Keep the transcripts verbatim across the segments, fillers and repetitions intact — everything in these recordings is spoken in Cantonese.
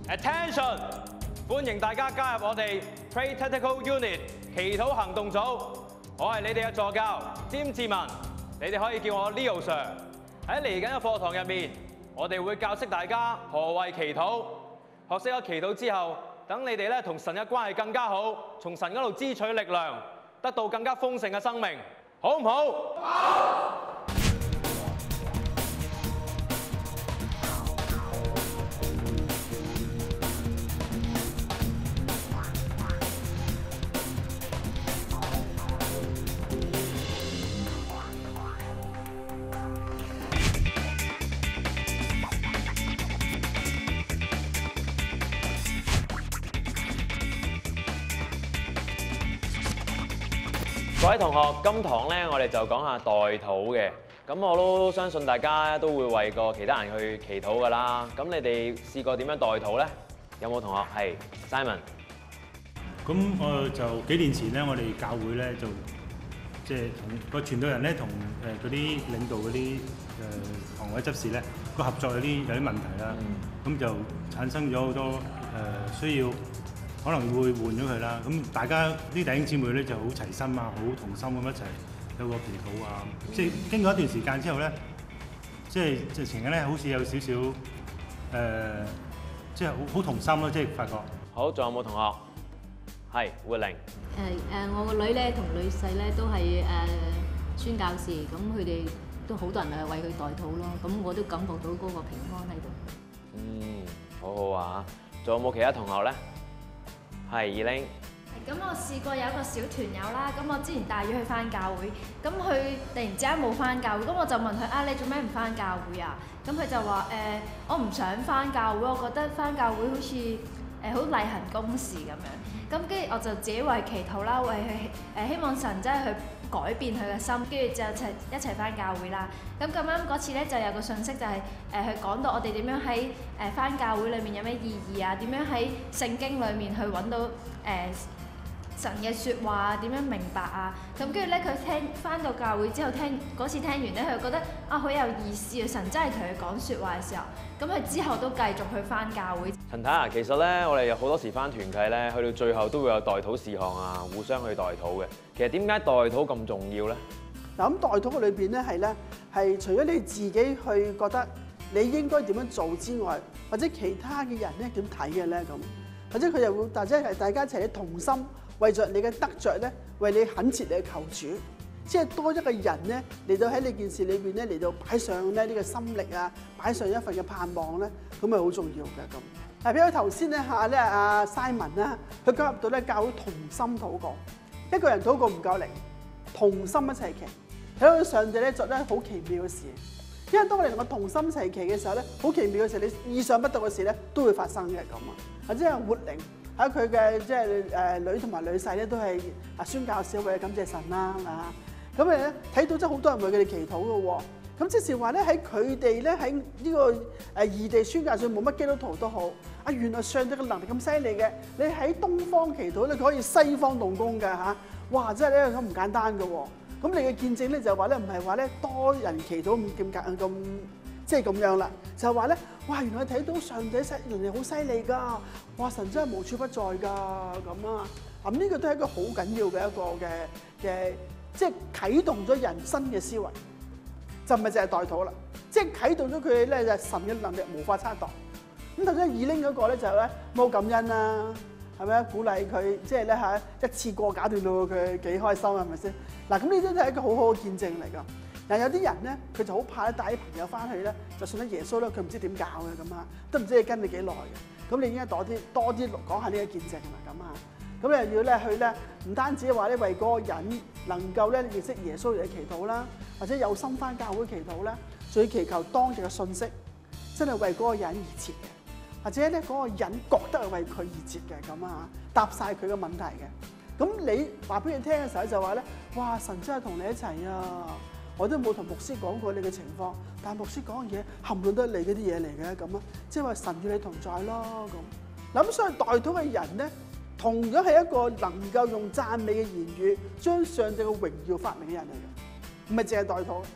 Attention！ 歡迎大家加入我哋 Pray Tactical Unit 祈禱行動組。我係你哋嘅助教詹志文，你哋可以叫我 Leo Sir。喺嚟緊嘅課堂入面，我哋會教識大家何謂祈禱。學識咗祈禱之後，等你哋咧同神嘅關係更加好，從神嗰度支取力量，得到更加豐盛嘅生命，好唔好？好！各位同學，今堂咧我哋就講下代禱嘅。咁我都相信大家都會為過其他人去祈禱㗎啦。咁你哋試過點樣代禱咧？有冇同學係 Simon？ 咁我就幾年前咧，我哋教會咧就即係同個傳道人咧，同誒嗰啲領導嗰啲誒堂委執事咧個合作有啲有啲問題啦。咁、嗯、就產生咗好多誒、呃、需要。可能會換咗佢啦，咁大家啲弟兄姊妹咧就好齊心啊，好同心咁一齊有個祈禱啊，即係經過一段時間之後咧，即係直情咧好似有少少誒，即係好好同心咯，即係發覺。 好，仲有冇同學？係活玲。誒誒， 我個女咧同女婿咧都係誒宣教士，咁佢哋都好多人係為佢代禱咯，咁我都感覺到嗰個平安喺度。 嗯，好好啊，仲有冇其他同學咧？係二玲。 咁我試過有一個小團友啦，咁我之前帶咗佢翻教會，咁佢突然之間冇翻教會，咁我就問佢啊，你做咩唔翻教會啊？咁佢就話誒、呃，我唔想翻教會，我覺得翻教會好似誒好例行公事咁樣。咁跟住我就自己為祈禱啦，為佢誒希望神真係去改變佢嘅心，跟住就一齊一齊翻教會啦。咁咁啱嗰次咧就有個信息就係誒佢講到我哋點樣喺誒翻教會裏面有咩意義啊？點樣喺聖經裏面去揾到誒、呃、神嘅説話啊？點樣明白啊？咁跟住咧佢聽翻到教會之後聽嗰次聽完咧，佢就覺得啊好有意思啊！神真係同佢講説話嘅時候，咁佢之後都繼續去翻教會。 陳太啊，其實咧我哋有好多時翻團契咧，去到最後都會有代禱事項啊，互相去代禱嘅。其實點解代禱咁重要咧？ 嗱，咁代禱嘅裏邊咧係咧係除咗你自己去覺得你應該點樣做之外，或者其他嘅人咧點睇嘅咧咁，或者佢又會或者係大家一齊同心為着你嘅得着咧，為你懇切嚟求主，即係多一個人咧嚟到喺呢件事裏邊咧嚟到擺上咧呢個心力啊，擺上一份嘅盼望咧，咁係好重要嘅咁。嗱，譬如頭先咧嚇咧阿 Simon 啦，佢加入到咧教會同心禱告，一個人禱告唔夠力，同心一齊祈，睇到上帝咧作得好奇妙嘅事。因為當我哋同我同心一齊祈嘅時候咧，好奇妙嘅事，你意想不到嘅事咧都會發生嘅咁啊！或者係活靈喺佢嘅即係誒女同埋女婿咧都係啊宣教士為感謝神啦啊！咁誒咧睇到真係好多人為佢哋祈禱嘅喎。咁即是話咧喺佢哋咧喺呢個誒異地宣教上冇乜基督徒都好啊！原來上帝嘅能力咁犀利嘅，你喺東方祈禱咧，佢可以西方動工嘅嚇！哇！真係咧咁唔簡單嘅喎。咁你嘅見證咧就話咧唔係話咧多人祈禱咁咁咁即係咁樣啦，就係話咧哇！原來睇到上帝犀人哋好犀利㗎！哇！神真係無處不在㗎咁啊！咁呢個都係一個好緊要嘅一個嘅嘅，即係啟動咗人生嘅思維。就唔係淨係代禱啦，即係啟動咗佢哋咧就係神嘅能力無法測度。咁頭先二拎嗰個咧就係咧冇感恩啦，係咪啊？鼓勵佢即係咧嚇一次過搞掂到佢幾開心係咪先？嗱咁呢啲都係一個好好嘅見證嚟㗎。嗱有啲人咧佢就好怕咧帶啲朋友翻去咧，就信咗耶穌咧佢唔知點教嘅咁啊，都唔知你跟你幾耐嘅。咁你應該多啲多啲講下呢個見證啦咁啊。咁又要咧去咧，唔單止話咧為嗰個人能夠咧認識耶穌嚟祈禱啦，或者有心翻教會祈禱啦，仲要祈求當日嘅信息真係為嗰個人而設嘅，或者咧嗰個人覺得係為佢而設嘅咁啊，答晒佢嘅問題嘅。咁你話俾佢聽嘅時候就話咧，哇！神真係同你一齊啊！我都冇同牧師講過你嘅情況，但係牧師講嘅嘢冚唪唥都係你嗰啲嘢嚟嘅咁啊，即係話神與你同在咯咁。咁所以代禱嘅人咧，同樣係一個能夠用讚美嘅言語將上帝嘅榮耀發明嘅人嚟嘅，唔係淨係代禱，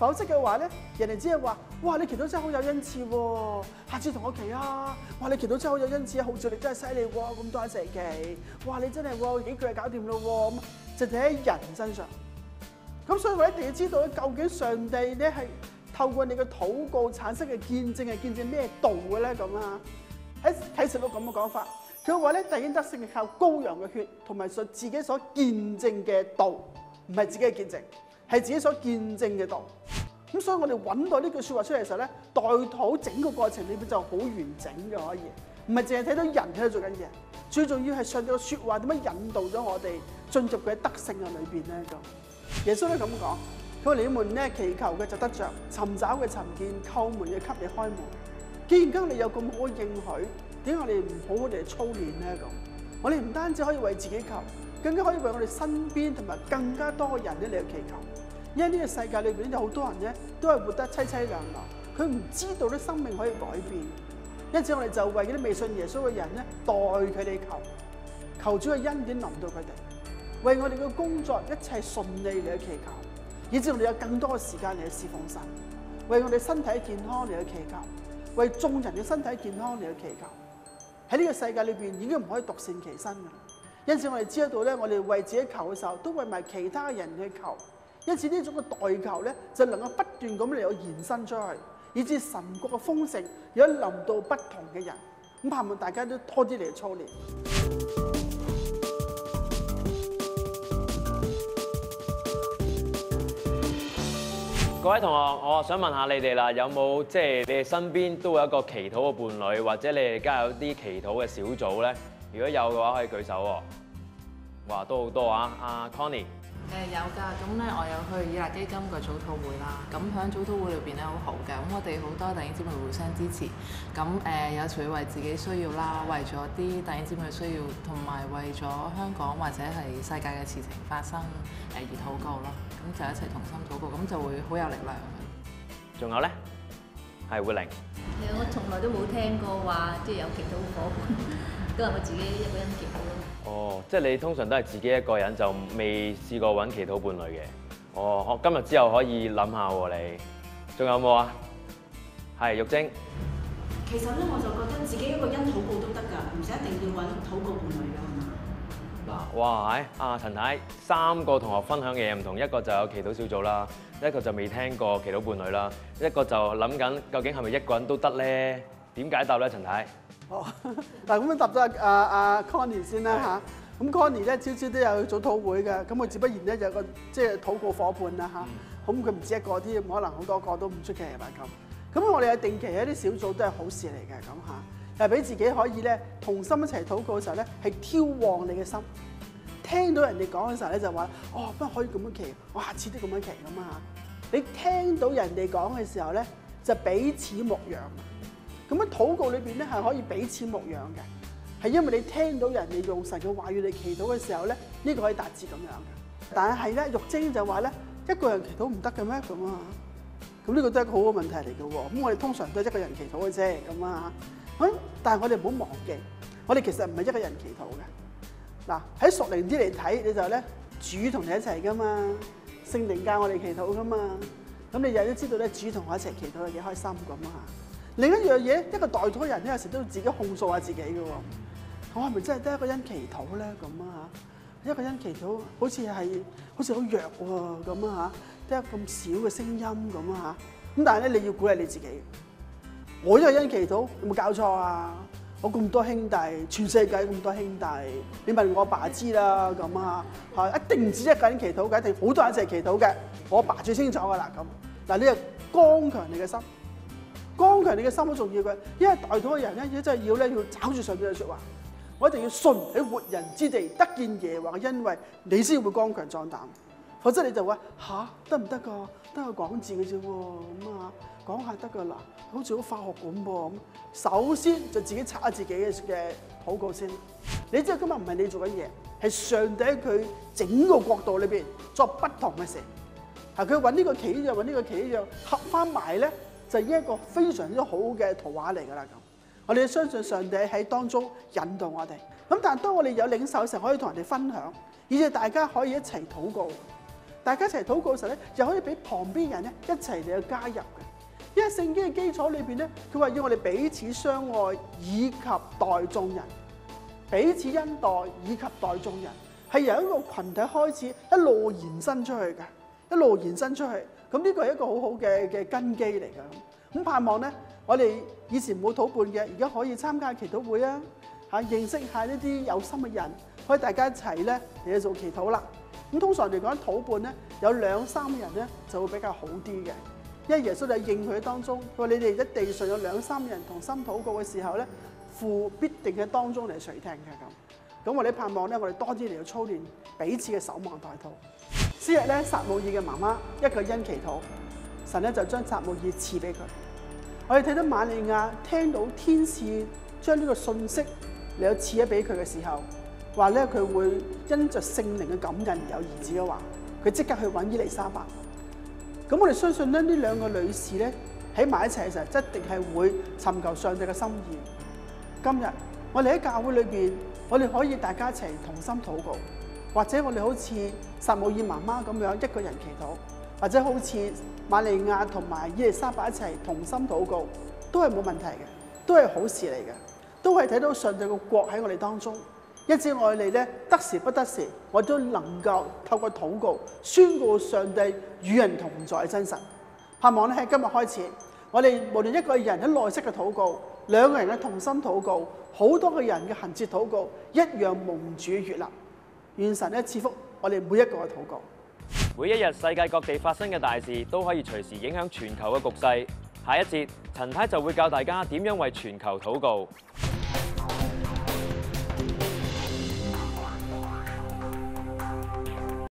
否則嘅話咧，人哋只係話：哇，你祈禱真係好有恩賜喎，下次同我祈啊！哇，你祈禱真係好有恩賜，號召力真係犀利喎，咁多一齊祈，哇，你真係喎幾句就搞掂咯喎，咁就睇喺人身上。咁所以我一定要知道咧，究竟上帝咧係透過你嘅禱告產生嘅見證係見證咩道嘅咧？咁啊，喺啟示錄咁嘅講法，佢話咧，弟兄得勝係靠羔羊嘅血同埋所自己所見證嘅道，唔係自己嘅見證，係自己所見證嘅道。咁所以我哋揾到呢句説話出嚟嘅時候咧，代禱整個過程裏邊就好完整嘅，可以，唔係淨係睇到人喺度做緊嘢，最重要係上帝嘅説話點樣引導咗我哋進入佢嘅得勝嘅裏邊咧咁。耶穌咧咁講，佢話：你們咧祈求嘅就得着，尋找嘅尋見，叩門嘅給你開門。既然今日你有咁好嘅應許，點解我哋唔好好地操練咧咁？我哋唔單止可以為自己求，更加可以為我哋身邊同埋更加多嘅人咧嚟去祈求。因為呢個世界裏邊有好多人咧都係活得凄凄涼涼，佢唔知道啲生命可以改變。因此我哋就為嗰啲未信耶穌嘅人咧代佢哋求，求主嘅恩典臨到佢哋。為我哋嘅工作一切順利嚟去祈求，以至我哋有更多嘅時間嚟去侍奉神；為我哋身體健康嚟去祈求，為眾人嘅身體健康嚟去祈求。喺呢個世界裏邊已經唔可以獨善其身噶啦。因此我哋知道咧，我哋為自己求嘅時候，都為埋其他人去求。因此呢種嘅代求咧，就能夠不斷咁嚟有延伸出去，以至神國嘅豐盛有臨到不同嘅人。咁盼望大家都多啲嚟操練。 各位同學，我想問下你哋啦，有冇即係你哋身邊都會有一個祈禱嘅伴侶，或者你哋家有啲祈禱嘅小組咧？如果有嘅話，可以舉手喎。哇，都好多啊！阿 Connie。 誒有㗎，咁咧我有去以勒基金個早禱會啦，咁喺早禱會裏邊咧好好嘅，咁我哋好多弟兄姊妹互相支持，咁誒、呃、有時會為自己需要啦，為咗啲弟兄姊妹需要，同埋為咗香港或者係世界嘅事情發生誒而禱告咯，咁就一齊同心禱告，咁就會好有力量。 仲有咧，係會靈。 係啊，我從來都冇聽過話即係有祈禱伙伴，都係我自己一個人祈禱咯。 哦，即係你通常都係自己一個人，就未試過揾祈禱伴侶嘅。哦，我今日之後可以諗下喎，你仲有冇啊？係玉晶。 其實咧，我就覺得自己一個人禱告都得㗎，唔使一定要揾禱告伴侶㗎，係嘛？ 嗱，哇，係啊，陳太，三個同學分享嘅嘢唔同，一個就有祈禱小組啦，一個就未聽過祈禱伴侶啦，一個就諗緊究竟係咪一個人都得咧？點解答咧，陳太？ 哦，嗱咁樣答咗阿阿阿 Connie 先啦嚇。咁 Connie 咧朝朝都有早禱會嘅，咁佢自不然咧有個即係禱告伙伴啦嚇。咁佢唔止一個添，可能好多個都唔出奇係咪咁？咁我哋有定期一啲小組都係好事嚟嘅咁嚇，係俾自己可以咧同心一齊禱告嘅時候咧，係挑旺你嘅心。聽到人哋講嘅時候咧就話：哦，不可以咁樣祈，我下次都咁樣祈咁啊嚇。你聽到人哋講嘅時候咧，就彼此牧養。咁樣禱告裏邊咧係可以彼此牧養嘅，係因為你聽到人哋用神嘅話語嚟祈禱嘅時候咧，呢個可以達至咁樣嘅。但係咧，玉晶就話咧，一個人祈禱唔得嘅咩咁啊？咁呢個都係一個好嘅問題嚟嘅喎。咁我哋通常都係一個人祈禱嘅啫，咁啊。咁但係我哋唔好忘記，我哋其實唔係一個人祈禱嘅。嗱，喺屬靈啲嚟睇，你就咧主同你一齊噶嘛，聖靈教我哋祈禱噶嘛。咁你日日都知道咧，主同我一齊祈禱係幾開心咁啊！另一樣嘢，一個代禱人咧，有時都要自己控訴下自己嘅喎。我係咪真係得一個人祈禱咧？咁啊嚇，一個人祈禱好似係好似好弱喎咁啊嚇，得咁少嘅聲音咁啊嚇。咁但係咧，你要鼓勵你自己。我一個人祈禱有冇搞錯啊？我咁多兄弟，全世界咁多兄弟，你問我爸知啦咁啊嚇，一定唔止一個人祈禱嘅，一定好多人一齊祈禱嘅。我爸最清楚㗎啦咁。嗱，你係剛強你嘅心。剛強你嘅心好重要嘅，因為代禱嘅人咧，真係要咧要抓住上帝嘅説話，我一定要信喺活人之地得見耶和華嘅恩惠，你先會剛強壯膽。否則你就話吓，得唔得㗎？得個講字嘅啫喎，咁啊講下得㗎啦，好似好化學咁噃咁。首先就自己查下自己嘅嘅禱告先。你知道今日唔係你做緊嘢，係上帝喺佢整個國度裏邊作不同嘅事。係佢揾呢個旗一樣，揾呢個旗一樣，合翻埋咧。就係一個非常之好嘅圖畫嚟㗎啦咁，我哋相信上帝喺當中引導我哋。咁但係當我哋有領受嘅時候，可以同人哋分享，以至大家可以一齊禱告。 大家一齊禱告嘅時候咧，又可以俾旁邊人咧一齊嚟去加入嘅。因為聖經嘅基礎裏邊咧，佢話要我哋彼此相愛，以及待眾人，彼此恩待，以及待眾人，係由一個群體開始，一路延伸出去嘅，一路延伸出去。咁呢個係一個好好嘅嘅根基嚟㗎。咁盼望咧，我哋以前冇禱伴嘅，而家可以參加祈禱會啊，嚇認識下呢啲有心嘅人，可以大家一齊咧嚟去做祈禱啦。咁通常嚟講，禱伴咧有兩三個人咧就會比較好啲嘅。因為耶穌就應許當中，佢話你哋喺地上有兩三人同心禱告嘅時候咧，父必定喺當中嚟垂聽嘅咁。咁我哋盼望咧，我哋多啲嚟到操練彼此嘅守望代禱。昔日咧，撒母耳嘅媽媽一個因祈禱，神咧就將撒母耳賜俾佢。我哋睇到瑪利亞聽到天使將呢個信息嚟到賜咗俾佢嘅時候，話咧佢會因着聖靈嘅感孕而有兒子嘅話，佢即刻去揾伊麗莎白。咁我哋相信咧，呢兩個女士咧喺埋一齊嘅時候，一定係會尋求上帝嘅心意。今日我哋喺教會裏邊，我哋可以大家一齊同心禱告，或者我哋好似撒母耳媽媽咁樣一個人祈禱，或者好似瑪利亞同埋伊麗莎白一齊同心禱告，都係冇問題嘅，都係好事嚟嘅，都係睇到上帝嘅國喺我哋當中。一直我哋咧得時不得時，我都能夠透過禱告宣告上帝與人同在嘅真實。盼望咧喺今日開始，我哋無論一個人喺內室嘅禱告，兩個人嘅同心禱告，好多個人嘅恆切禱告，一樣蒙主悅納。願神咧賜福我哋每一個嘅禱告。 每一日世界各地發生嘅大事都可以隨時影響全球嘅局勢。下一節陳太就會教大家點樣為全球禱告。